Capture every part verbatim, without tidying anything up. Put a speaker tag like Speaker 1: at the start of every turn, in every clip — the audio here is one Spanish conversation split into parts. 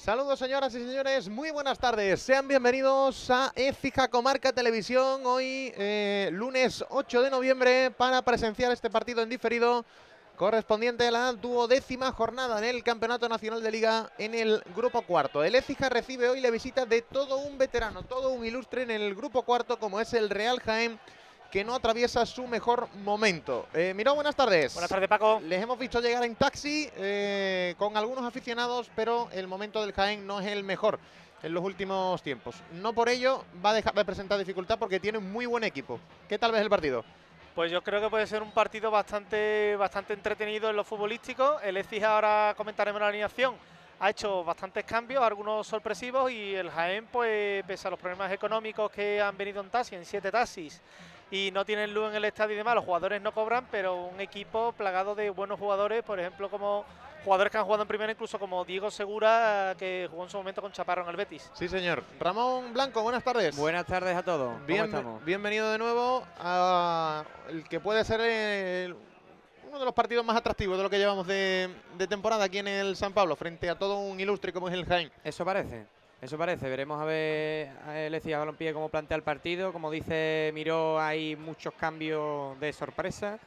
Speaker 1: Saludos señoras y señores, muy buenas tardes, sean bienvenidos a Écija Comarca Televisión, hoy eh, lunes ocho de noviembre para presenciar este partido en diferido correspondiente a la duodécima jornada en el Campeonato Nacional de Liga en el Grupo Cuarto. El Écija recibe hoy la visita de todo un veterano, todo un ilustre en el Grupo Cuarto como es el Real Jaén, que no atraviesa su mejor momento. Eh, Miró, buenas tardes.
Speaker 2: Buenas tardes, Paco.
Speaker 1: Les hemos visto llegar en taxi eh, con algunos aficionados, pero el momento del Jaén no es el mejor en los últimos tiempos. No por ello va a dejar de presentar dificultad porque tiene un muy buen equipo. ¿Qué tal ves el partido?
Speaker 2: Pues yo creo que puede ser un partido bastante, bastante entretenido en lo futbolístico. El Écija, ahora comentaremos la alineación, ha hecho bastantes cambios, algunos sorpresivos, y el Jaén, pues pese a los problemas económicos que han venido en taxi, en siete taxis, y no tienen luz en el estadio y demás, los jugadores no cobran, pero un equipo plagado de buenos jugadores, por ejemplo, como jugadores que han jugado en primera, incluso como Diego Segura, que jugó en su momento con Chaparro en el Betis.
Speaker 1: Sí, señor. Ramón Blanco, buenas tardes.
Speaker 3: Buenas tardes a todos. ¿Cómo
Speaker 1: Bien,
Speaker 3: estamos?
Speaker 1: bienvenido de nuevo a el que puede ser el, uno de los partidos más atractivos de lo que llevamos de, de temporada aquí en el San Pablo, frente a todo un ilustre como es el Jaén.
Speaker 3: Eso parece. Eso parece, veremos a ver a el Écija Balompié cómo plantea el partido. Como dice Miró, hay muchos cambios de sorpresa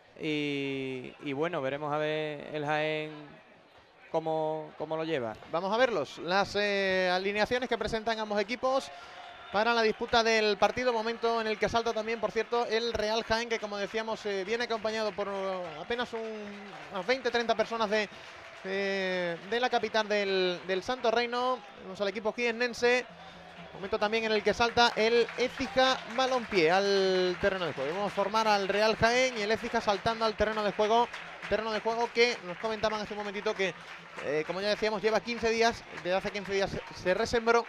Speaker 3: y, y bueno, veremos a ver el Jaén cómo, cómo lo lleva.
Speaker 1: Vamos a verlos, las eh, alineaciones que presentan ambos equipos para la disputa del partido, momento en el que salta también, por cierto, el Real Jaén, que como decíamos eh, viene acompañado por uh, apenas un, unas veinte treinta personas de... Eh, de la capital del, del Santo Reino. Vemos al equipo jiennense. Momento también en el que salta el Écija Balompié al terreno de juego. Vamos a formar al Real Jaén y el Écija saltando al terreno de juego. Terreno de juego que nos comentaban hace un momentito que, eh, como ya decíamos, lleva quince días. Desde hace quince días se resembró.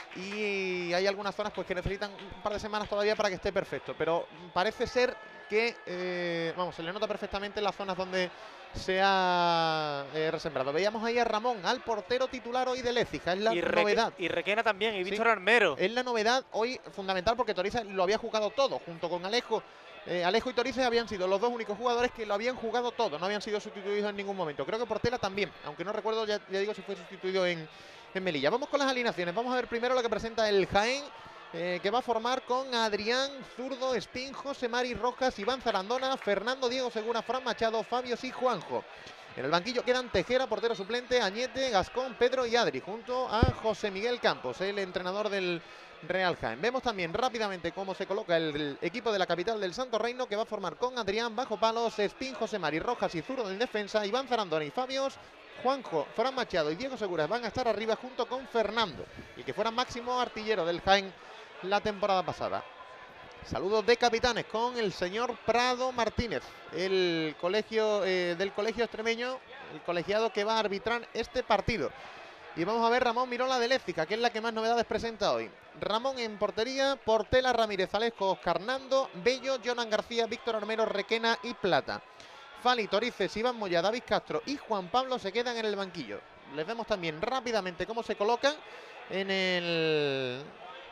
Speaker 1: Y hay algunas zonas pues que necesitan un par de semanas todavía para que esté perfecto. Pero parece ser que, eh, vamos, se le nota perfectamente en las zonas donde se ha eh, resembrado. Veíamos ahí a Ramón, al portero titular hoy del Écija, es la
Speaker 2: y
Speaker 1: novedad.
Speaker 2: Y Requena también, y Víctor
Speaker 1: Sí,
Speaker 2: Armero.
Speaker 1: es la novedad hoy fundamental porque Torices lo había jugado todo, junto con Alejo. Eh, Alejo y Torices habían sido los dos únicos jugadores que lo habían jugado todo, no habían sido sustituidos en ningún momento. Creo que Portela también, aunque no recuerdo, ya, ya digo, si fue sustituido en, en Melilla. Vamos con las alineaciones, vamos a ver primero lo que presenta el Jaén. Eh, que va a formar con Adrián, Zurdo, Espín, José Mari, Rojas, Iván Zarandona, Fernando, Diego Segura, Fran Machado, Fabio y Juanjo. En el banquillo quedan Tejera, portero suplente, Añete, Gascón, Pedro y Adri, junto a José Miguel Campos, el entrenador del Real Jaén. Vemos también rápidamente cómo se coloca el, el equipo de la capital del Santo Reino, que va a formar con Adrián, bajo palos, Espín, José Mari, Rojas y Zurdo en defensa, Iván Zarandona y Fabios, Juanjo, Fran Machado y Diego Segura van a estar arriba junto con Fernando, el que fuera máximo artillero del Jaén la temporada pasada. Saludos de capitanes con el señor Prado Martínez, el colegio eh, del colegio extremeño, el colegiado que va a arbitrar este partido. Y vamos a ver Ramón Mirola del Écija, que es la que más novedades presenta hoy. Ramón en portería, Portela, Ramírez, Alejo, Oscar Nando, Bello, Jonan García, Víctor Armero, Requena y Plata. Fali, Torices, Iván Moya, David Castro y Juan Pablo se quedan en el banquillo. Les vemos también rápidamente cómo se colocan en el...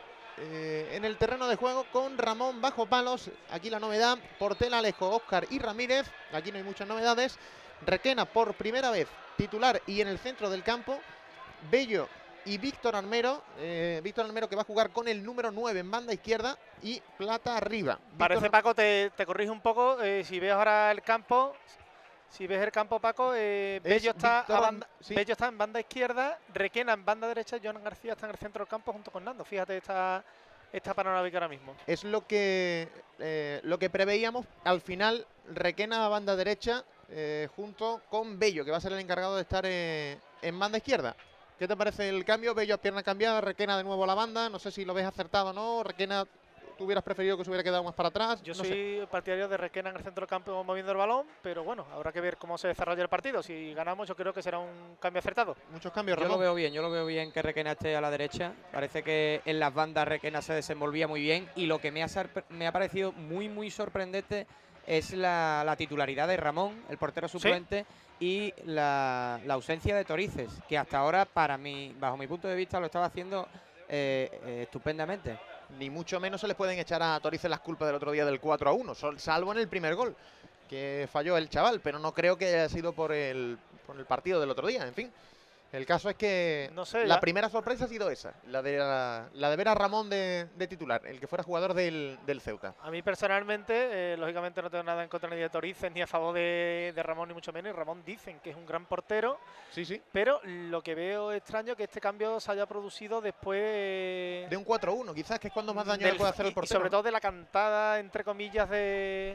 Speaker 1: Eh, en el terreno de juego con Ramón bajo palos. Aquí la novedad, Portela, Alejo, Óscar y Ramírez. Aquí no hay muchas novedades. Requena por primera vez titular y en el centro del campo. Bello y Víctor Armero. Eh, Víctor Armero que va a jugar con el número nueve en banda izquierda y Plata arriba.
Speaker 2: Parece,
Speaker 1: Víctor...
Speaker 2: Paco, te, te corrijo un poco, eh, si ves ahora el campo... Si ves el campo, Paco, eh, Bello, está a banda, sí. Bello está en banda izquierda, Requena en banda derecha, Jonan García está en el centro del campo junto con Nando. Fíjate esta, esta panorámica ahora mismo.
Speaker 1: Es lo que, eh, lo que preveíamos. Al final, Requena a banda derecha eh, junto con Bello, que va a ser el encargado de estar eh, en banda izquierda. ¿Qué te parece el cambio? Bello a pierna cambiada, Requena de nuevo a la banda. No sé si lo ves acertado o no. Requena... ¿Tú hubieras preferido que se hubiera quedado más para atrás?
Speaker 2: Yo
Speaker 1: no
Speaker 2: soy
Speaker 1: sé.
Speaker 2: partidario de Requena en el centro del campo moviendo el balón, pero bueno, habrá que ver cómo se desarrolla el partido. Si ganamos, yo creo que será un cambio acertado.
Speaker 1: Muchos cambios,
Speaker 3: Yo
Speaker 1: Ramón.
Speaker 3: lo veo bien, yo lo veo bien que Requena esté a la derecha. Parece que en las bandas Requena se desenvolvía muy bien y lo que me ha, me ha parecido muy, muy sorprendente es la, la titularidad de Ramón, el portero suplente, ¿sí? Y la, la ausencia de Torices, que hasta ahora, para mí, bajo mi punto de vista, lo estaba haciendo eh, eh, estupendamente.
Speaker 1: Ni mucho menos se les pueden echar a Torices las culpas del otro día del cuatro a uno, salvo en el primer gol, que falló el chaval, pero no creo que haya sido por el, por el partido del otro día, en fin. El caso es que
Speaker 2: No sé,
Speaker 1: la
Speaker 2: ya-
Speaker 1: primera sorpresa ha sido esa, la de, la, la de ver a Ramón de, de titular, el que fuera jugador del, del Ceuta.
Speaker 2: A mí personalmente, eh, lógicamente no tengo nada en contra ni de Torices ni a favor de, de Ramón, ni mucho menos. Y Ramón dicen que es un gran portero,
Speaker 1: Sí, sí.
Speaker 2: pero lo que veo extraño es que este cambio se haya producido después eh,
Speaker 1: De un cuatro uno, quizás, que es cuando más daño
Speaker 2: del-
Speaker 1: le puede hacer
Speaker 2: y-
Speaker 1: el
Speaker 2: y
Speaker 1: portero.
Speaker 2: sobre
Speaker 1: ¿no?
Speaker 2: todo de la cantada, entre comillas, de...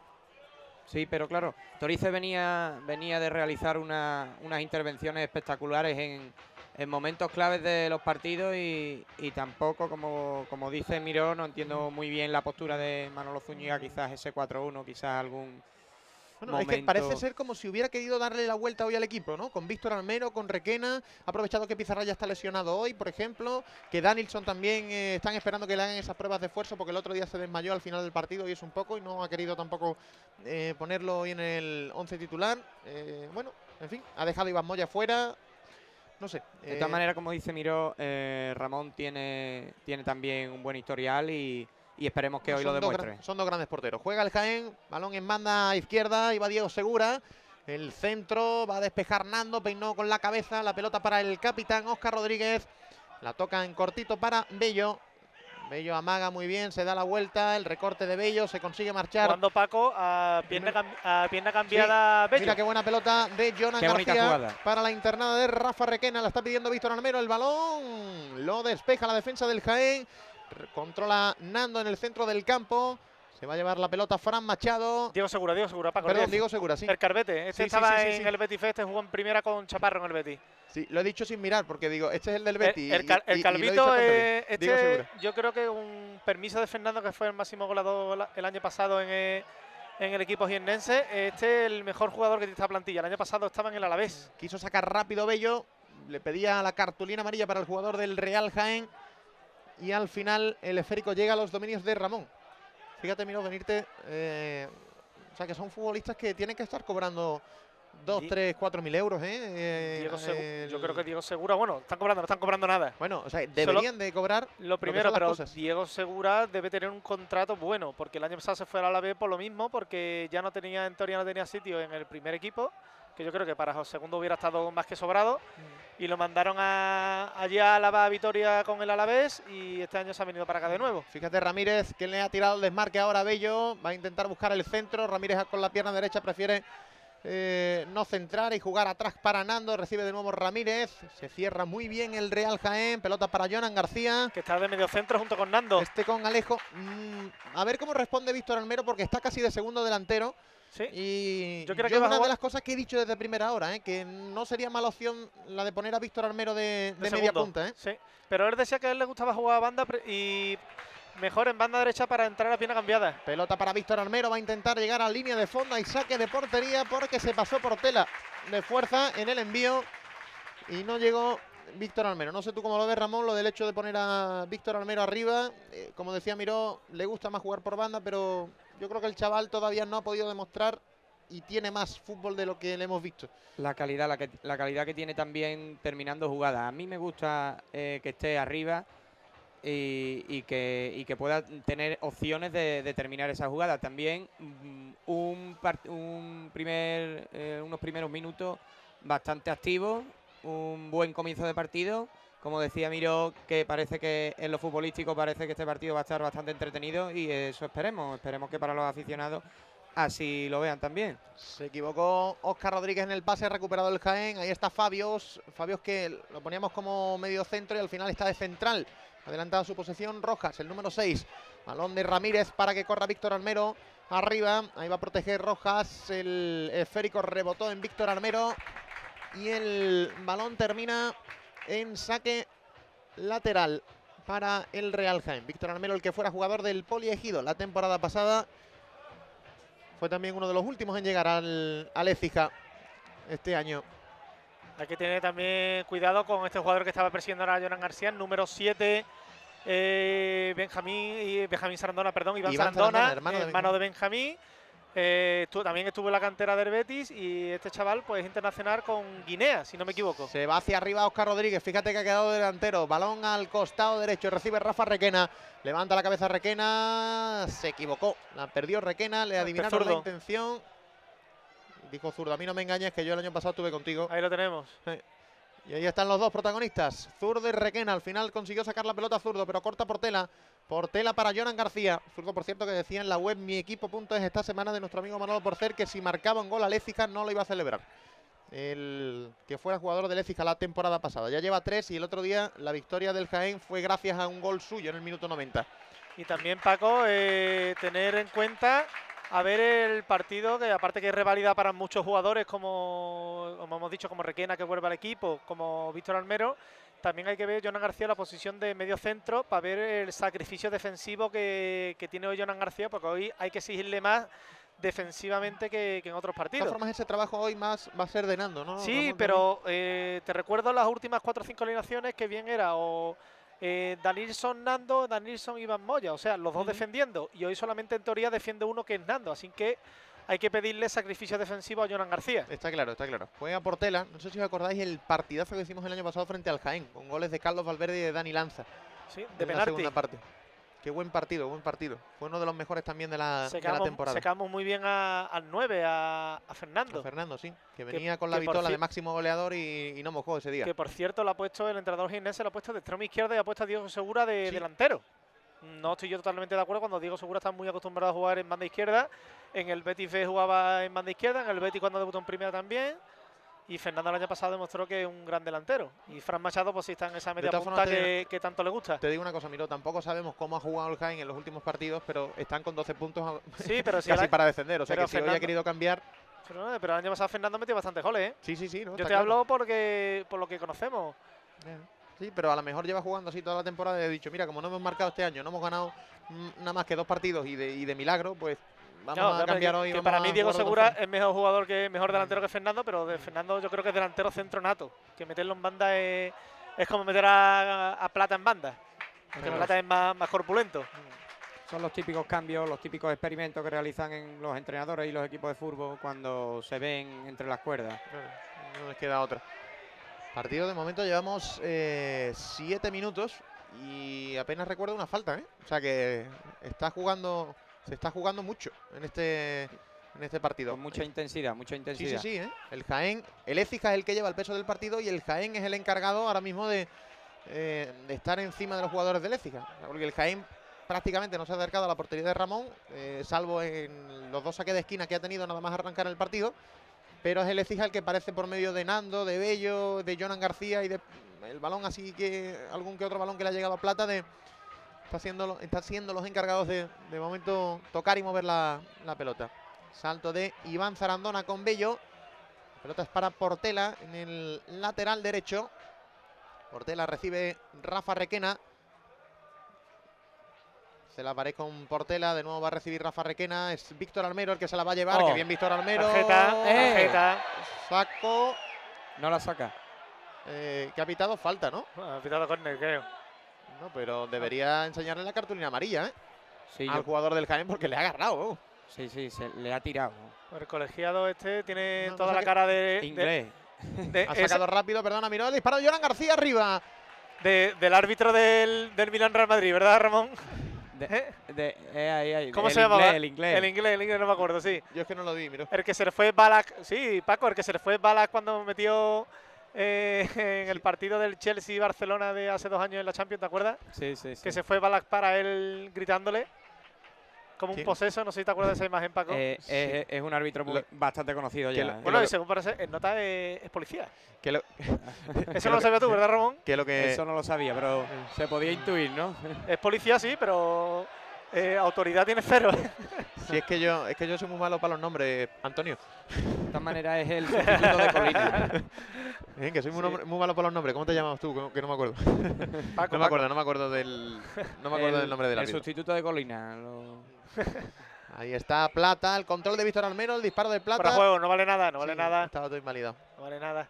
Speaker 3: Sí, pero claro, Torice venía, venía de realizar una- unas intervenciones espectaculares en, en momentos claves de los partidos y, y tampoco, como, como dice Miró, no entiendo muy bien la postura de Manolo Zúñiga, quizás ese cuatro uno, quizás algún
Speaker 1: Bueno,
Speaker 3: momento...
Speaker 1: es que parece ser como si hubiera querido darle la vuelta hoy al equipo, ¿no? Con Víctor Almero, con Requena, ha aprovechado que Pizarra ya está lesionado hoy, por ejemplo, que Danielson también eh, están esperando que le hagan esas pruebas de esfuerzo porque el otro día se desmayó al final del partido y es un poco y no ha querido tampoco eh, ponerlo hoy en el once titular. Eh, bueno, en fin, ha dejado a Iván Moya fuera, no sé.
Speaker 3: De
Speaker 1: eh,
Speaker 3: todas maneras, como dice Miró, eh, Ramón tiene, tiene también un buen historial y, y esperemos que
Speaker 1: No,
Speaker 3: hoy lo
Speaker 1: son dos
Speaker 3: demuestre.
Speaker 1: gran- son dos grandes porteros. Juega el Jaén, balón en banda izquierda, y va Diego Segura. El centro va a despejar Nando, peinó con la cabeza, la pelota para el capitán Óscar Rodríguez. La toca en cortito para Bello. Bello amaga muy bien, se da la vuelta, el recorte de Bello, se consigue marchar.
Speaker 2: Jugando Paco a pierna,
Speaker 1: Primero-
Speaker 2: cam- a pierna cambiada Bello.
Speaker 1: Mira qué buena pelota de Jonan
Speaker 3: Qué bonita
Speaker 1: García
Speaker 3: jugada.
Speaker 1: para la internada de Rafa Requena. La está pidiendo Víctor Almero. El balón lo despeja la defensa del Jaén. R- Controla Nando en el centro del campo. Se va a llevar la pelota Fran Machado.
Speaker 2: Diego Segura, Diego Segura, Paco.
Speaker 1: Perdón,
Speaker 2: Diego-
Speaker 1: Diego Segura, sí.
Speaker 2: El Carvete. Este
Speaker 1: Sí, sí,
Speaker 2: estaba
Speaker 1: sí, sí,
Speaker 2: en
Speaker 1: sí.
Speaker 2: el Betis Fest, este jugó en primera con Chaparro en el Betis.
Speaker 1: Sí, lo he dicho sin mirar porque digo, este es el del Betis.
Speaker 2: El, el, cal-
Speaker 1: y- y-
Speaker 2: el
Speaker 1: y lo he dicho
Speaker 2: Calvito,
Speaker 1: al contrario.
Speaker 2: eh,
Speaker 1: Diego
Speaker 2: este,
Speaker 1: Segura.
Speaker 2: yo creo que un permiso de Fernando, que fue el máximo goleador la- el año pasado en el, en el equipo jiennense. Este es el mejor jugador que tiene esta plantilla. El año pasado estaba en el Alavés.
Speaker 1: Quiso sacar rápido Bello. Le pedía la cartulina amarilla para el jugador del Real Jaén. Y al final el esférico llega a los dominios de Ramón. Fíjate, Miro, venirte. eh, o sea, que son futbolistas que tienen que estar cobrando dos,
Speaker 2: Di-
Speaker 1: tres, cuatro mil euros, ¿eh? Eh,
Speaker 2: Diego Segu-
Speaker 1: el-
Speaker 2: Yo creo que Diego Segura, bueno, están cobrando, no están cobrando nada.
Speaker 1: Bueno, o sea, deberían de cobrar
Speaker 2: Lo
Speaker 1: que
Speaker 2: primero,
Speaker 1: son las
Speaker 2: pero
Speaker 1: cosas.
Speaker 2: Diego Segura debe tener un contrato bueno, porque el año pasado se fue al Alavés por lo mismo, porque ya no tenía, en teoría no tenía sitio en el primer equipo, que yo creo que para el segundo hubiera estado más que sobrado, y lo mandaron a, allá a la Vitoria con el Alavés, y este año se ha venido para acá de nuevo.
Speaker 1: Fíjate Ramírez, que le ha tirado el desmarque ahora a Bello. Va a intentar buscar el centro. Ramírez con la pierna derecha prefiere eh, no centrar y jugar atrás para Nando. Recibe de nuevo Ramírez. Se cierra muy bien el Real Jaén. Pelota para Jonan García.
Speaker 2: Que está de medio centro junto con Nando.
Speaker 1: Este con Alejo. Mm, a ver cómo responde Víctor Almero porque está casi de segundo delantero.
Speaker 2: Sí.
Speaker 1: Y
Speaker 2: Yo
Speaker 1: yo
Speaker 2: creo
Speaker 1: es
Speaker 2: que va a
Speaker 1: una de
Speaker 2: jugar-
Speaker 1: las cosas que he dicho desde primera hora, ¿eh? Que no sería mala opción la de poner a Víctor Almero de, de
Speaker 2: de
Speaker 1: media
Speaker 2: segundo.
Speaker 1: punta, ¿eh?
Speaker 2: Sí. Pero él decía que a él le gustaba jugar a banda pre- y mejor en banda derecha para entrar a pierna cambiada.
Speaker 1: Pelota para Víctor Almero, va a intentar llegar a línea de fondo y saque de portería porque se pasó por tela de fuerza en el envío y no llegó Víctor Almero. No sé tú cómo lo ves, Ramón, lo del hecho de poner a Víctor Almero arriba. Eh, como decía Miró, le gusta más jugar por banda, pero yo creo que el chaval todavía no ha podido demostrar y tiene más fútbol de lo que le hemos visto.
Speaker 3: La calidad, la, que, la calidad que tiene también terminando jugadas. A mí me gusta eh, que esté arriba y, y que, y que pueda tener opciones de, de terminar esa jugada. También mm, un, part- un primer, eh, unos primeros minutos bastante activos, un buen comienzo de partido. Como decía Miro, que parece que en lo futbolístico parece que este partido va a estar bastante entretenido y eso esperemos. Esperemos que para los aficionados así lo vean también.
Speaker 1: Se equivocó Óscar Rodríguez en el pase, recuperado el Jaén. Ahí está Fabios. Fabios que lo poníamos como medio centro y al final está de central. Adelantado su posesión Rojas, el número seis. Balón de Ramírez para que corra Víctor Almero arriba. Ahí va a proteger Rojas. El esférico rebotó en Víctor Almero. Y el balón termina en saque lateral para el Real Jaén. Víctor Almero, el que fuera jugador del Poliegido la temporada pasada. Fue también uno de los últimos en llegar al, al Écija este año.
Speaker 2: Hay que tener también cuidado con este jugador que estaba persiguiendo ahora a Jonan García, el número siete, eh, Benjamín, y Benjamín Sarandona, perdón, Iván,
Speaker 1: Iván
Speaker 2: Sarandona,
Speaker 1: Sarandona, hermano de
Speaker 2: hermano de Benjamín. Eh, estuvo- también estuvo en la cantera del Betis y este chaval pues es internacional con Guinea, si no me equivoco.
Speaker 1: Se va hacia arriba Óscar Rodríguez. Fíjate que ha quedado delantero. Balón al costado derecho. Recibe Rafa Requena. Levanta la cabeza Requena. Se equivocó. La perdió Requena. Le
Speaker 2: Este
Speaker 1: adivinaron la
Speaker 2: zurdo.
Speaker 1: intención. Dijo zurdo. A mí no me engañes que yo el año pasado estuve contigo.
Speaker 2: Ahí lo tenemos.
Speaker 1: Y ahí están los dos protagonistas, Zurdo y Requena. Al final consiguió sacar la pelota Zurdo, pero corta Portela. Portela para Jonan García. Zurdo, por cierto, que decía en la web mi equipo punto es esta semana de nuestro amigo Manolo Porcer que si marcaba un gol al Écija no lo iba a celebrar. El que fuera jugador del Écija la temporada pasada. Ya lleva tres y el otro día la victoria del Jaén fue gracias a un gol suyo en el minuto noventa.
Speaker 2: Y también, Paco, eh, tener en cuenta a ver el partido, que aparte que es revalida para muchos jugadores, como, como hemos dicho, como Requena, que vuelve al equipo, como Víctor Almero, también hay que ver Jonan García la posición de medio centro para ver el sacrificio defensivo que, que tiene hoy Jonan García, porque hoy hay que exigirle más defensivamente que, que en otros
Speaker 1: De
Speaker 2: partidos.
Speaker 1: todas formas, ese trabajo hoy más va a ser de Nando, ¿no?
Speaker 2: Sí,
Speaker 1: Ramón,
Speaker 2: pero eh, te recuerdo las últimas cuatro o cinco alineaciones que bien era o eh, Danilson Nando, Danilson Iván Moya, o sea, los dos
Speaker 1: Ujú.
Speaker 2: defendiendo, y hoy solamente en teoría defiende uno que es Nando, así que hay que pedirle sacrificio defensivo a Jonan García.
Speaker 1: Está claro, está claro. Juega Portela. No sé si os acordáis el partidazo que hicimos el año pasado frente al Jaén, con goles de Carlos Valverde y de Dani Lanza.
Speaker 2: Sí, de
Speaker 1: en la
Speaker 2: penalti.
Speaker 1: segunda parte. Qué buen partido, buen partido. Fue uno de los mejores también de la, de la
Speaker 2: Secamos,
Speaker 1: temporada.
Speaker 2: secamos muy bien a- al nueve, a, a Fernando.
Speaker 1: A Fernando, sí. Que venía con la
Speaker 2: que por
Speaker 1: vitola
Speaker 2: ci-
Speaker 1: de máximo goleador y, y no mojó ese día.
Speaker 2: Que por cierto lo ha puesto el entrenador Ginés, se lo ha puesto de extremo izquierda y ha puesto a Diego Segura de
Speaker 1: Sí.
Speaker 2: delantero. No estoy yo totalmente de acuerdo cuando Diego Segura está muy acostumbrado a jugar en banda izquierda. En el Betis B jugaba en banda izquierda, en el Betis cuando debutó en primera también. Y Fernando el año pasado demostró que es un gran delantero. Y Fran Machado pues sí está en esa media
Speaker 1: todas
Speaker 2: punta
Speaker 1: formas, te-
Speaker 2: que, que tanto le gusta.
Speaker 1: Te digo una cosa, Miro, tampoco sabemos cómo ha jugado el Jaén en los últimos partidos, pero están con doce puntos a-
Speaker 2: Sí, pero si
Speaker 1: casi
Speaker 2: el,
Speaker 1: para descender. O sea
Speaker 2: pero
Speaker 1: que si hoy
Speaker 2: Fernando-
Speaker 1: ha querido cambiar.
Speaker 2: pero, pero el año pasado Fernando metió bastantes goles, ¿eh?
Speaker 1: Sí, sí, sí. ¿no?
Speaker 2: Yo
Speaker 1: Está
Speaker 2: te
Speaker 1: claro.
Speaker 2: hablo porque por lo que conocemos.
Speaker 1: Eh, Sí, pero a lo mejor lleva jugando así toda la temporada y he dicho, mira, como no hemos marcado este año, no hemos ganado mm, nada más que dos partidos y de, y de milagro, pues vamos
Speaker 2: No,
Speaker 1: a
Speaker 2: que-
Speaker 1: cambiar
Speaker 2: que,
Speaker 1: hoy.
Speaker 2: que
Speaker 1: vamos
Speaker 2: para
Speaker 1: a
Speaker 2: mí Diego
Speaker 1: jugar de otra
Speaker 2: Segura
Speaker 1: forma.
Speaker 2: es mejor jugador que mejor delantero que Fernando, pero de Fernando yo creo que es delantero centro nato. Que meterlo en banda es, es como meter a, a Plata en banda. Porque
Speaker 1: Pero-
Speaker 2: Plata es más, más corpulento.
Speaker 3: Son los típicos cambios, los típicos experimentos que realizan en los entrenadores y los equipos de fútbol cuando se ven entre las cuerdas.
Speaker 1: No les queda otra. Partido de momento llevamos eh, siete minutos y apenas recuerdo una falta, ¿eh? O sea que está jugando, se está jugando mucho en este, en este partido.
Speaker 3: Con mucha intensidad, mucha
Speaker 1: Sí,
Speaker 3: intensidad.
Speaker 1: sí, sí, ¿eh? El Jaén, el Écija es el que lleva el peso del partido y el Jaén es el encargado ahora mismo de, eh, de estar encima de los jugadores del Écija. Porque el Jaén prácticamente no se ha acercado a la portería de Ramón, eh, salvo en los dos saques de esquina que ha tenido nada más arrancar el partido. Pero es el Écija el que parece por medio de Nando, de Bello, de Jonan García y de el balón así que algún que otro balón que le ha llegado a Plata de está siendo está siendo los encargados de de momento tocar y mover la, la pelota. Salto de Iván Zarandona con Bello. La pelota es para Portela en el lateral derecho. Portela recibe Rafa Requena. Se la paré con Portela, de nuevo va a recibir Rafa Requena, es Víctor Almero el que se la va a llevar,
Speaker 3: Oh.
Speaker 1: que bien Víctor Almero.
Speaker 2: Tarjeta,
Speaker 3: ¡Eh!
Speaker 2: tarjeta.
Speaker 1: Saco,
Speaker 3: No la saca.
Speaker 1: eh, que ha pitado falta, ¿no?
Speaker 2: Bueno, ha pitado córner, creo.
Speaker 1: No, pero debería enseñarle la cartulina amarilla, ¿eh?
Speaker 3: Sí,
Speaker 1: Al
Speaker 3: yo-
Speaker 1: jugador del Jaén porque le ha agarrado. oh.
Speaker 3: sí, sí, se le ha tirado.
Speaker 2: El colegiado este tiene
Speaker 1: No, no
Speaker 2: toda la
Speaker 1: saque-
Speaker 2: cara de, de-
Speaker 3: Inglés.
Speaker 2: de-
Speaker 1: Ha
Speaker 2: es-
Speaker 1: sacado rápido, perdona, miró el disparo de Jonan García arriba.
Speaker 2: de- del árbitro del, del Milan Real Madrid, ¿verdad, Ramón?
Speaker 3: De,
Speaker 2: ¿Eh?
Speaker 3: de- eh, ahí, ahí,
Speaker 2: ¿Cómo
Speaker 3: el
Speaker 2: se llamaba?
Speaker 3: inglés, El inglés.
Speaker 2: El inglés, el inglés, no me acuerdo, sí.
Speaker 1: Yo es que no lo vi, miró.
Speaker 2: El que se le fue Balak, sí, Paco, el que se le fue Balak cuando metió eh, en el partido del Chelsea-Barcelona de hace dos años en la Champions, ¿te acuerdas?
Speaker 3: Sí, sí, sí.
Speaker 2: Que se fue Balak para él gritándole como un
Speaker 1: ¿Quién?
Speaker 2: poseso, no sé si te acuerdas de esa imagen, Paco.
Speaker 3: Eh,
Speaker 1: Sí.
Speaker 3: es, es un árbitro muy-
Speaker 1: Lo-
Speaker 3: bastante conocido
Speaker 1: que
Speaker 3: ya.
Speaker 1: lo-
Speaker 3: ¿eh?
Speaker 2: bueno,
Speaker 1: lo-
Speaker 2: y según parece, el nota es, es policía.
Speaker 1: Que lo,
Speaker 2: Eso no lo sabías tú, ¿verdad, Ramón?
Speaker 1: que lo que
Speaker 3: Eso no lo sabía, pero se podía intuir, ¿no?
Speaker 2: Es policía, sí, pero eh, autoridad tiene cero.
Speaker 1: si es que yo es que yo soy muy malo para los nombres, Antonio.
Speaker 3: De todas maneras es el sustituto de Colina.
Speaker 1: Eh, que soy muy,
Speaker 2: Sí.
Speaker 1: nombre- muy malo para los nombres. ¿Cómo te llamas tú? Que, que no me acuerdo.
Speaker 2: Paco,
Speaker 1: No me
Speaker 2: Paco.
Speaker 1: acuerdo, no me acuerdo del no me acuerdo
Speaker 3: El-
Speaker 1: del nombre del
Speaker 3: El
Speaker 1: árbitro.
Speaker 3: sustituto de Colina. lo-
Speaker 1: Ahí está Plata, el control de Víctor Almero, el disparo de Plata.
Speaker 2: Fuera juego, no vale nada, no vale
Speaker 1: Sí,
Speaker 2: nada,
Speaker 1: Estaba todo invalidado.
Speaker 2: no vale nada.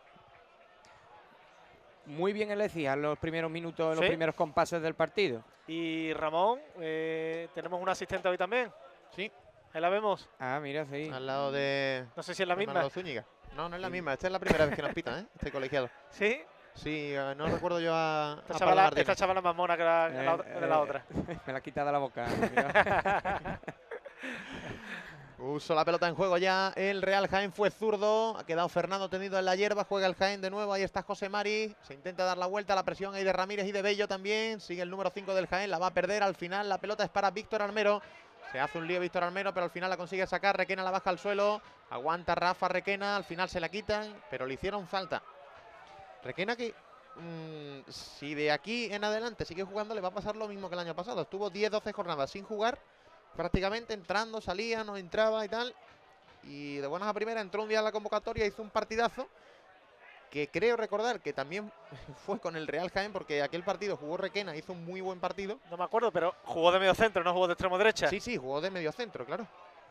Speaker 3: Muy bien el Écija en los primeros minutos, en los
Speaker 2: Sí.
Speaker 3: primeros compases del partido.
Speaker 2: Y Ramón, eh, tenemos una asistente hoy también.
Speaker 1: Sí,
Speaker 2: Ahí la vemos.
Speaker 3: Ah, mira, sí.
Speaker 1: al lado de
Speaker 2: No sé si es la
Speaker 1: de
Speaker 2: misma.
Speaker 1: Manolo Zúñiga. No, no es la
Speaker 3: Sí.
Speaker 1: misma. Esta es la primera vez que nos pitan, ¿eh? Este colegiado.
Speaker 2: Sí,
Speaker 1: Sí, eh, no recuerdo yo a,
Speaker 2: esta
Speaker 1: a Pablo
Speaker 2: chavala,
Speaker 1: Martínez.
Speaker 2: esta chavala es más mona que la, que la
Speaker 3: Eh,
Speaker 2: otra- de la
Speaker 3: eh,
Speaker 2: otra.
Speaker 3: Me la ha quitado de la boca. mira.
Speaker 1: Uh, Puso la pelota en juego ya el Real Jaén, fue zurdo, ha quedado Fernando tendido en la hierba, juega el Jaén de nuevo, ahí está José Mari, se intenta dar la vuelta, la presión ahí de Ramírez y de Bello también, sigue el número cinco del Jaén, la va a perder, al final la pelota es para Víctor Armero, se hace un lío Víctor Armero, pero al final la consigue sacar, Requena la baja al suelo, aguanta Rafa Requena, al final se la quitan, pero le hicieron falta. Requena que, mmm, si de aquí en adelante sigue jugando, le va a pasar lo mismo que el año pasado, estuvo diez doce jornadas sin jugar, prácticamente entrando, salía, no entraba y tal. Y de buenas a primeras entró un día a la convocatoria, hizo un partidazo. Que creo recordar que también fue con el Real Jaén, porque aquel partido jugó Requena, hizo un muy buen partido.
Speaker 2: No me acuerdo, pero jugó de medio centro, no jugó de extremo derecha.
Speaker 1: Sí, sí, jugó de medio centro, claro.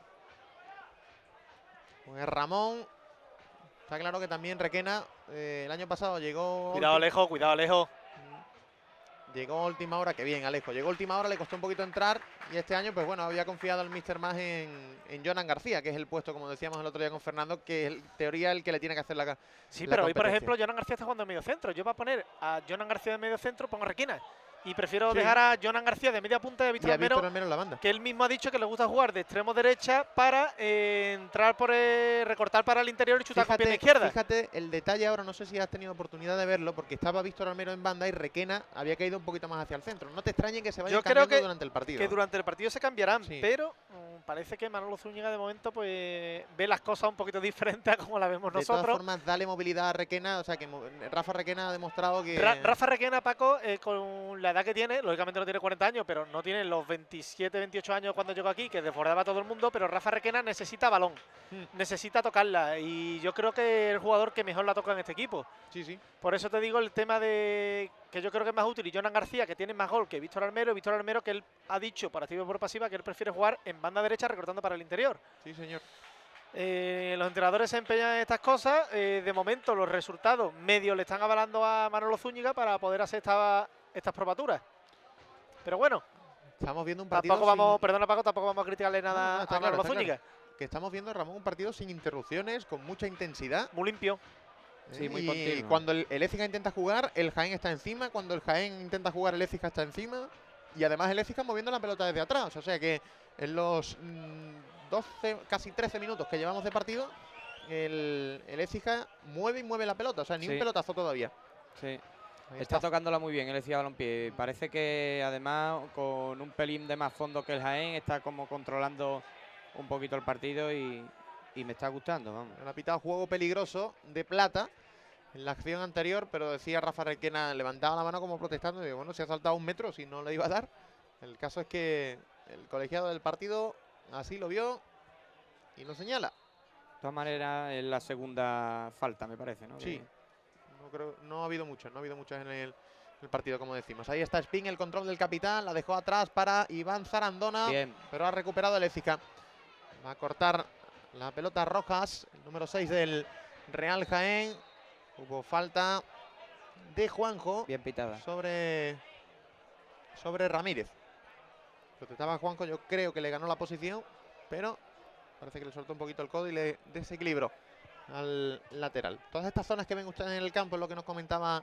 Speaker 1: Pues Ramón. Está claro que también Requena eh, el año pasado llegó.
Speaker 2: Cuidado, Alejo, cuidado, Alejo.
Speaker 1: Llegó a última hora, que bien, Alejo. Llegó a última hora, le costó un poquito entrar. Y este año, pues bueno, había confiado el míster más en, en Jonan García, que es el puesto, como decíamos el otro día con Fernando, que es en teoría el que le tiene que hacer la
Speaker 2: Sí,
Speaker 1: la
Speaker 2: pero hoy, por
Speaker 1: competencia.
Speaker 2: ejemplo, Jonan García está jugando en medio centro. Yo para poner a Jonan García de medio centro pongo a Requena. Y prefiero
Speaker 1: Sí.
Speaker 2: dejar a Jonan García de media punta y a Víctor
Speaker 1: Y a
Speaker 2: Armero,
Speaker 1: Víctor Armero en la banda.
Speaker 2: que él mismo ha dicho que le gusta jugar de extremo derecha para eh, entrar por el, recortar para el interior y chutar con pierna izquierda.
Speaker 1: Fíjate el detalle ahora, no sé si has tenido oportunidad de verlo, porque estaba Víctor Armero en banda y Requena había caído un poquito más hacia el centro. No te extrañe que se vaya
Speaker 2: Yo creo
Speaker 1: cambiando
Speaker 2: que,
Speaker 1: durante el partido.
Speaker 2: que durante el partido se cambiarán,
Speaker 1: Sí.
Speaker 2: pero mm, parece que Manolo Zúñiga de momento pues ve las cosas un poquito diferentes a como las vemos
Speaker 1: De
Speaker 2: nosotros.
Speaker 1: todas formas, dale movilidad a Requena, o sea que mo- Rafa Requena ha demostrado que...
Speaker 2: Ra- Rafa Requena, Paco, eh, con la edad que tiene, lógicamente no tiene cuarenta años, pero no tiene los veintisiete, veintiocho años cuando llegó aquí, que desbordaba a todo el mundo, pero Rafa Requena necesita balón,
Speaker 1: Mm.
Speaker 2: necesita tocarla, y yo creo que es el jugador que mejor la toca en este equipo.
Speaker 1: Sí, sí.
Speaker 2: Por eso te digo el tema de que yo creo que es más útil, y Jonan García, que tiene más gol que Víctor Armero, y Víctor Armero que él ha dicho por activa y por pasiva que él prefiere jugar en banda derecha recortando para el interior.
Speaker 1: Sí, señor.
Speaker 2: Eh, los entrenadores se empeñan en estas cosas. Eh, de momento los resultados medios le están avalando a Manolo Zúñiga para poder hacer esta- estas probaturas. Pero bueno,
Speaker 1: Estamos viendo un partido
Speaker 2: tampoco vamos,
Speaker 1: sin-
Speaker 2: perdona Paco, tampoco vamos a criticarle
Speaker 1: No,
Speaker 2: nada
Speaker 1: no, está
Speaker 2: a
Speaker 1: claro,
Speaker 2: Manolo
Speaker 1: está
Speaker 2: Zúñiga.
Speaker 1: que estamos viendo, Ramón, un partido sin interrupciones, con mucha intensidad.
Speaker 2: Muy limpio.
Speaker 3: Sí, muy
Speaker 1: y
Speaker 3: continuo.
Speaker 1: cuando el, el Écija intenta jugar, el Jaén está encima. Cuando el Jaén intenta jugar, el Écija está encima. Y además el Écija moviendo la pelota desde atrás. O sea que en los mm, doce, casi trece minutos que llevamos de partido, el, el Écija mueve y mueve la pelota. O sea, ni
Speaker 3: Sí.
Speaker 1: un pelotazo todavía.
Speaker 3: Sí.
Speaker 1: Ahí
Speaker 3: Está tocándola muy bien el Écija Balompié. Parece que además con un pelín de más fondo que el Jaén está como controlando un poquito el partido y, y me está gustando, vamos.
Speaker 1: Han pitado juego peligroso de Plata en la acción anterior, pero decía Rafa Requena, levantaba la mano como protestando. Y digo, bueno, se ha saltado un metro, si no le iba a dar. El caso es que el colegiado del partido así lo vio y lo señala.
Speaker 3: De todas maneras, es la segunda falta, me parece, ¿no?
Speaker 1: Sí.
Speaker 3: Que-
Speaker 1: No, creo, no ha habido muchas, no ha habido muchas en el, el partido, como decimos. Ahí está Spin, el control del capitán, la dejó atrás para Iván Zarandona,
Speaker 3: Bien.
Speaker 1: pero ha recuperado el Écija. Va a cortar la pelota Rojas, el número seis del Real Jaén. Hubo falta de Juanjo
Speaker 3: Bien pitada.
Speaker 1: sobre, sobre Ramírez. Protestaba Juanjo, yo creo que le ganó la posición, pero parece que le soltó un poquito el codo y le desequilibró al lateral. Todas estas zonas que ven ustedes en el campo es lo que nos comentaba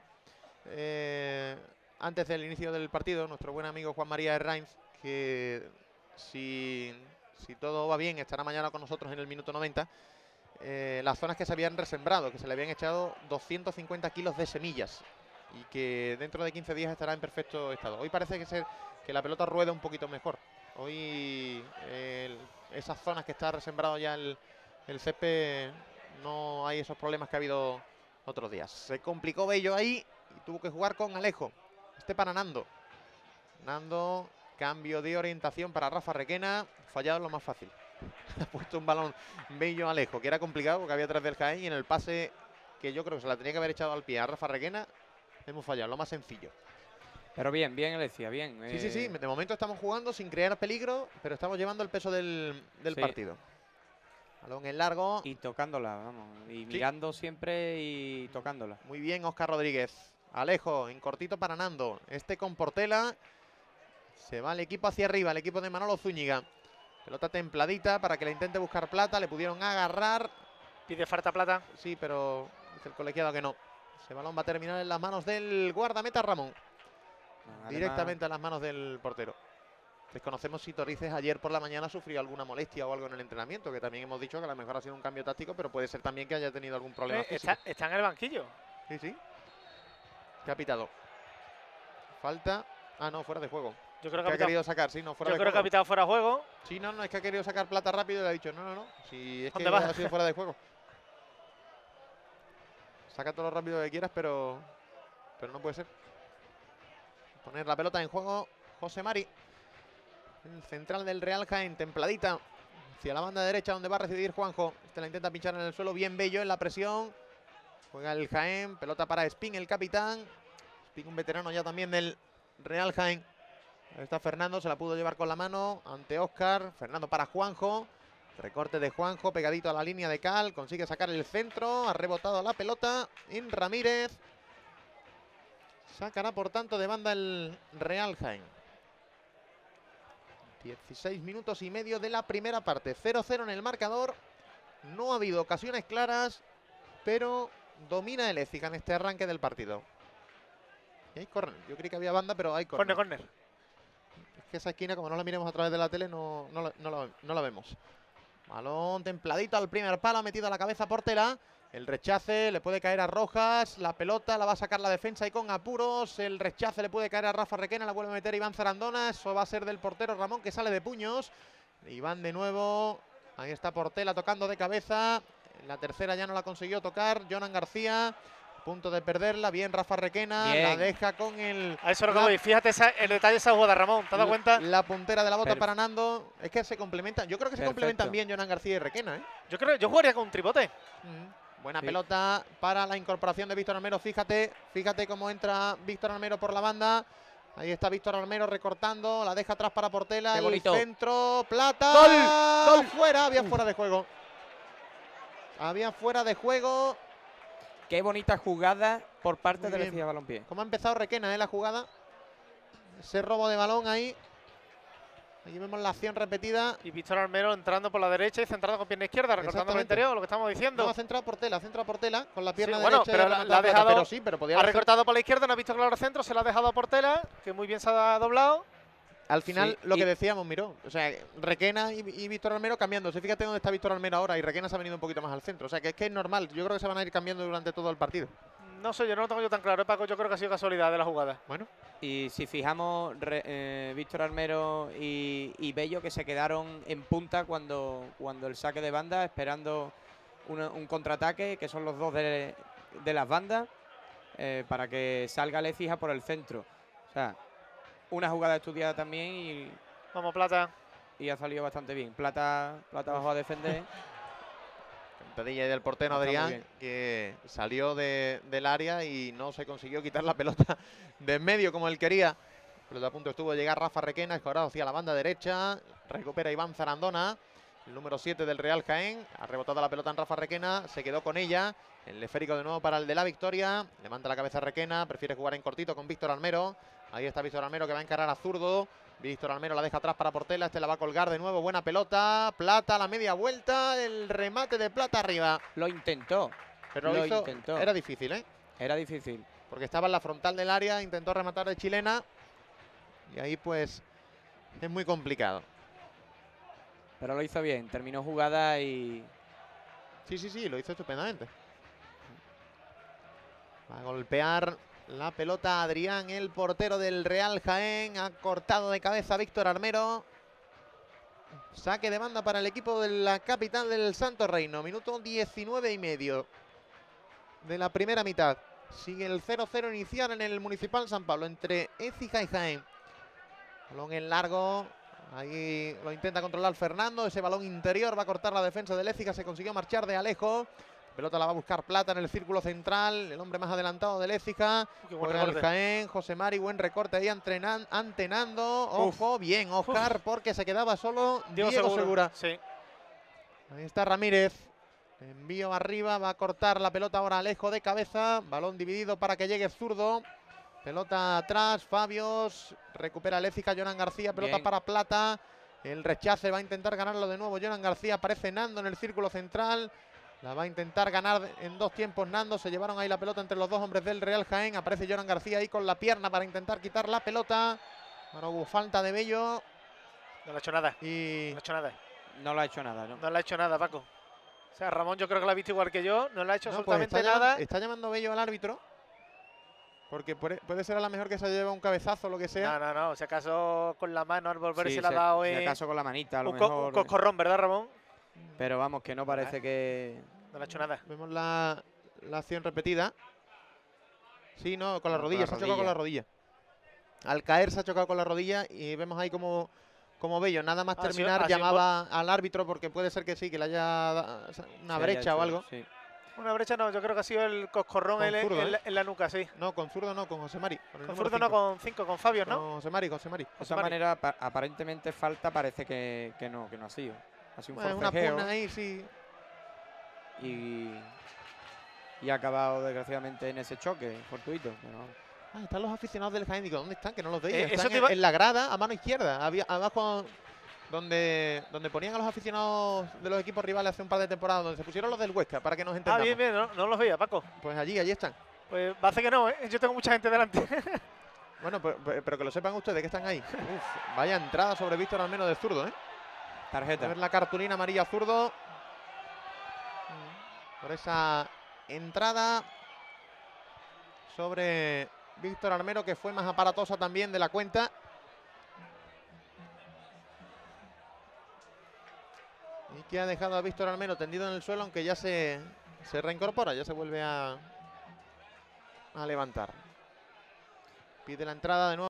Speaker 1: eh, antes del inicio del partido nuestro buen amigo Juan María Herranz, que si, si todo va bien estará mañana con nosotros en el minuto noventa. Eh, las zonas que se habían resembrado, que se le habían echado doscientos cincuenta kilos de semillas y que dentro de quince días estará en perfecto estado. Hoy parece que, ser, que la pelota rueda un poquito mejor. Hoy el, esas zonas que está resembrado ya el, el césped, no hay esos problemas que ha habido otros días. Se complicó Bello ahí y tuvo que jugar con Alejo. Este para Nando. Nando, cambio de orientación para Rafa Requena. Fallado lo más fácil. Ha puesto un balón Bello Alejo, que era complicado porque había atrás del Jaén, y en el pase que yo creo que se la tenía que haber echado al pie a Rafa Requena, hemos fallado, lo más sencillo.
Speaker 3: Pero bien, bien el Écija, bien.
Speaker 1: Sí, sí, sí,
Speaker 3: eh,
Speaker 1: de momento estamos jugando sin crear peligro, pero estamos llevando el peso del, del
Speaker 3: Sí.
Speaker 1: partido. Balón en largo.
Speaker 3: Y tocándola, vamos. Y mirando siempre y tocándola.
Speaker 1: Muy bien, Óscar Rodríguez. Alejo, en cortito para Nando. Este con Portela. Se va el equipo hacia arriba, el equipo de Manolo Zúñiga. Pelota templadita para que le intente buscar Plata. Le pudieron agarrar.
Speaker 2: Pide falta Plata.
Speaker 1: Sí, pero dice el colegiado que no. Ese balón va a terminar en las manos del guardameta Ramón.
Speaker 3: Además,
Speaker 1: Directamente a las manos del portero. Desconocemos si Torices ayer por la mañana sufrió alguna molestia o algo en el entrenamiento, que también hemos dicho que a lo mejor ha sido un cambio táctico, pero puede ser también que haya tenido algún problema
Speaker 2: Eh,
Speaker 1: físico.
Speaker 2: está, está en el banquillo.
Speaker 1: Sí, sí. ¿Qué ha pitado? Falta. Ah, no, fuera de juego.
Speaker 2: Yo creo
Speaker 1: que
Speaker 2: que
Speaker 1: ha querido sacar, sí, no, fuera
Speaker 2: Yo
Speaker 1: de
Speaker 2: creo que ha
Speaker 1: juego.
Speaker 2: pitado fuera de juego.
Speaker 1: Sí, no, no, es que ha querido sacar Plata rápido y le ha dicho, no, no, no, si es que
Speaker 2: ¿Dónde vas?
Speaker 1: ha sido fuera de juego. Saca todo lo rápido que quieras, pero pero no puede ser. Poner la pelota en juego José Mari. El central del Real Jaén, templadita. Hacia la banda derecha donde va a recibir Juanjo. Este la intenta pinchar en el suelo, bien Bello en la presión. Juega el Jaén, pelota para Espín, el capitán. Espín, un veterano ya también del Real Jaén. Ahí está Fernando, se la pudo llevar con la mano ante Óscar. Fernando para Juanjo. Recorte de Juanjo, pegadito a la línea de Cal. Consigue sacar el centro. Ha rebotado la pelota en Ramírez. Sacará por tanto de banda el Real Jaén. dieciséis minutos y medio de la primera parte. cero cero en el marcador. No ha habido ocasiones claras, pero domina el Écija en este arranque del partido. Y hay córner. Yo creí que había banda, pero hay córner.
Speaker 2: Corner, corner.
Speaker 1: Es que esa esquina, como no la miremos a través de la tele, no, no, la, no, la, no la vemos. Balón templadito al primer palo, ha metido a la cabeza Portela. El rechace le puede caer a Rojas. La pelota la va a sacar la defensa y con apuros. El rechace le puede caer a Rafa Requena. La vuelve a meter Iván Zarandona. Eso va a ser del portero Ramón, que sale de puños. Iván de nuevo. Ahí está Portela tocando de cabeza. En la tercera ya no la consiguió tocar. Jonan García. Punto de perderla. Bien Rafa Requena.
Speaker 3: Bien.
Speaker 1: La deja con el...
Speaker 2: A eso es lo que
Speaker 1: la-
Speaker 2: voy. Fíjate esa- el detalle de esa jugada, Ramón. ¿Te has dado cuenta?
Speaker 1: La puntera de la bota
Speaker 3: Perf-
Speaker 1: para Nando. Es que se complementan. Yo creo que se
Speaker 3: Perfecto.
Speaker 1: complementan bien Jonan García y Requena, ¿eh?
Speaker 2: Yo creo yo jugaría con un tribote.
Speaker 1: Mm. Buena
Speaker 3: Sí.
Speaker 1: pelota para la incorporación de Víctor Armero. Fíjate, fíjate cómo entra Víctor Armero por la banda. Ahí está Víctor Armero recortando. La deja atrás para Portela.
Speaker 3: Qué
Speaker 1: El
Speaker 3: bonito.
Speaker 1: centro. Plata.
Speaker 3: ¡Gol! ¡Gol!
Speaker 1: Fuera. Había fuera de juego. Había fuera de juego.
Speaker 3: Qué bonita jugada por parte
Speaker 1: Muy
Speaker 3: del
Speaker 1: bien.
Speaker 3: Écija Balompié.
Speaker 1: ¿Cómo ha empezado Requena, eh, la jugada? Ese robo de balón ahí. Aquí vemos la acción repetida.
Speaker 2: Y Víctor Armero entrando por la derecha y centrado con pierna izquierda, recortando el
Speaker 1: Exactamente.
Speaker 2: interior, lo que estamos diciendo.
Speaker 1: No, ha centrado Portela, ha centrado Portela con la pierna
Speaker 2: Sí, bueno,
Speaker 1: derecha. y
Speaker 2: pero
Speaker 1: ha
Speaker 2: la-
Speaker 1: rematado
Speaker 2: la ha
Speaker 1: a Plata,
Speaker 2: dejado-
Speaker 1: pero sí, pero podía
Speaker 2: Ha
Speaker 1: haber-
Speaker 2: recortado por la izquierda, no ha visto claro el centro, se la ha dejado a Portela, que muy bien se ha doblado.
Speaker 1: Al final,
Speaker 3: Sí,
Speaker 1: lo
Speaker 3: y-
Speaker 1: que decíamos, miró. O sea, Requena y, y Víctor Armero cambiándose. Fíjate dónde está Víctor Armero ahora y Requena se ha venido un poquito más al centro. O sea, que es que es normal. Yo creo que se van a ir cambiando durante todo el partido.
Speaker 2: No sé, yo no lo tengo yo tan claro, Paco. Yo creo que ha sido casualidad de la jugada.
Speaker 1: Bueno,
Speaker 3: Y si fijamos, re- eh, Víctor Armero y, y Bello que se quedaron en punta cuando, cuando el saque de banda, esperando una- un contraataque, que son los dos de, de las bandas, eh, para que salga el Écija por el centro. O sea, una jugada estudiada también y,
Speaker 2: Vamos, Plata.
Speaker 3: y ha salido bastante bien. Plata, Plata abajo a defender.
Speaker 1: cantadilla ahí del portero
Speaker 3: Está muy
Speaker 1: Adrián,
Speaker 3: bien.
Speaker 1: que salió de- del área y no se consiguió quitar la pelota de en medio como él quería. Pero a punto estuvo de llegar Rafa Requena, escorado hacia la banda derecha. Recupera Iván Zarandona, el número siete del Real Jaén. Ha rebotado la pelota en Rafa Requena, se quedó con ella. El esférico de nuevo para el de la victoria. Levanta la cabeza Requena, prefiere jugar en cortito con Víctor Armero. Ahí está Víctor Armero que va a encarar a zurdo. Víctor Armero la deja atrás para Portela. Este la va a colgar de nuevo. Buena pelota. Plata a la media vuelta. El remate de Plata arriba.
Speaker 3: Lo intentó,
Speaker 1: Pero lo
Speaker 3: Lo
Speaker 1: hizo.
Speaker 3: intentó.
Speaker 1: Era difícil, ¿eh?
Speaker 3: era difícil.
Speaker 1: Porque estaba en la frontal del área. Intentó rematar de chilena. Y ahí pues es muy complicado.
Speaker 3: Pero lo hizo bien, terminó jugada y
Speaker 1: Sí, sí, sí. Lo hizo estupendamente. Va a golpear la pelota Adrián, el portero del Real Jaén. Ha cortado de cabeza a Víctor Armero. Saque de banda para el equipo de la capital del Santo Reino. Minuto diecinueve y medio de la primera mitad. Sigue el cero cero inicial en el Municipal San Pablo entre Écija y Jaén. Balón en largo. Ahí lo intenta controlar Fernando. Ese balón interior va a cortar la defensa del Écija. Se consiguió marchar de Alejo. Pelota la va a buscar Plata en el círculo central. El hombre más adelantado del Écija.
Speaker 2: Qué buen
Speaker 1: Juega el
Speaker 2: recorte.
Speaker 1: Jaén. José Mari, buen recorte ahí entrenan- ante Nando. Ojo, bien, Oscar, porque se quedaba solo
Speaker 2: Diego,
Speaker 1: Diego,
Speaker 2: Segura.
Speaker 1: Segura.
Speaker 2: Sí.
Speaker 1: Ahí está Ramírez. Envío arriba, va a cortar la pelota ahora Alejo de cabeza. Balón dividido para que llegue zurdo. Pelota atrás, Fabios. Recupera el Écija, Jonan García. Pelota
Speaker 3: Bien.
Speaker 1: para Plata. El rechace va a intentar ganarlo de nuevo. Jonan García aparece Nando en el círculo central. La va a intentar ganar en dos tiempos Nando. Se llevaron ahí la pelota entre los dos hombres del Real Jaén. Aparece Jonan García ahí con la pierna para intentar quitar la pelota. Ahora hubo falta de Bello.
Speaker 2: No le ha hecho nada.
Speaker 1: Y
Speaker 2: No le ha hecho nada.
Speaker 3: No lo ha hecho nada, ¿no?
Speaker 2: No le ha hecho nada, Paco. O sea, Ramón yo creo que lo ha visto igual que yo. No le ha hecho
Speaker 1: no, pues
Speaker 2: absolutamente
Speaker 1: está llamando,
Speaker 2: nada.
Speaker 1: está llamando Bello al árbitro. Porque puede, puede ser a lo mejor que se lleve un cabezazo o lo que sea.
Speaker 2: No, no, no. Si acaso con la mano al volver
Speaker 3: Sí,
Speaker 2: se le ha
Speaker 3: si-
Speaker 2: dado
Speaker 3: si
Speaker 2: eh,
Speaker 3: acaso con la manita, a lo
Speaker 2: un, co-
Speaker 3: mejor.
Speaker 2: un coscorrón, ¿verdad, Ramón?
Speaker 3: Pero vamos, que no parece que.
Speaker 2: No le ha hecho nada.
Speaker 1: Vemos la, la acción repetida. Sí, no, con la
Speaker 3: No, con
Speaker 1: rodilla,
Speaker 3: la
Speaker 1: se ha chocado con la rodilla. Al caer se ha chocado con la rodilla y vemos ahí como, como Bello, nada más
Speaker 2: Ha sido-
Speaker 1: terminar,
Speaker 2: ha sido
Speaker 1: llamaba al árbitro porque puede ser que sí, que le haya dado una
Speaker 3: se
Speaker 1: brecha
Speaker 3: haya
Speaker 1: o
Speaker 3: hecho,
Speaker 1: algo.
Speaker 3: sí.
Speaker 2: Una brecha no, yo creo que ha sido el coscorrón
Speaker 1: Con
Speaker 2: en,
Speaker 1: zurdo,
Speaker 2: en la-
Speaker 1: ¿eh?
Speaker 2: en la nuca, sí.
Speaker 1: No, con zurdo no, con José Mari. Con, el
Speaker 2: Con
Speaker 1: número
Speaker 2: zurdo no,
Speaker 1: cinco.
Speaker 2: con cinco, con Fabio, ¿no?
Speaker 1: Con José Mari, José Mari.
Speaker 3: De
Speaker 2: José
Speaker 3: todas
Speaker 2: Mari.
Speaker 3: maneras, apa- aparentemente falta, parece que, que no, que no ha sido. Ha sido un
Speaker 1: Bueno, una
Speaker 3: forcejeo
Speaker 1: pugna ahí, sí.
Speaker 3: y, y ha acabado desgraciadamente en ese choque fortuito. Pero
Speaker 1: Ah, están los aficionados del Jaén. Digo, ¿dónde están? Que no los veía.
Speaker 2: Eh, eso
Speaker 1: Están
Speaker 2: te
Speaker 1: en,
Speaker 2: iba-
Speaker 1: en la grada, a mano izquierda. Había, abajo, donde, donde ponían a los aficionados de los equipos rivales hace un par de temporadas, donde se pusieron los del Huesca, para que nos
Speaker 2: Ah,
Speaker 1: entendamos.
Speaker 2: bien, bien, no, no los veía, Paco.
Speaker 1: Pues allí, allí están.
Speaker 2: Pues parece que no, ¿eh? Yo tengo mucha gente delante.
Speaker 1: Bueno, pero, pero que lo sepan ustedes que están ahí. Uf, vaya entrada sobre Víctor Almeno del zurdo, ¿eh? A
Speaker 3: tarjeta.
Speaker 1: ver la cartulina amarilla zurdo. Por esa entrada sobre Víctor Armero, que fue más aparatosa también de la cuenta. Y que ha dejado a Víctor Armero tendido en el suelo, aunque ya se, se reincorpora, ya se vuelve a, a levantar. Pide la entrada de nuevo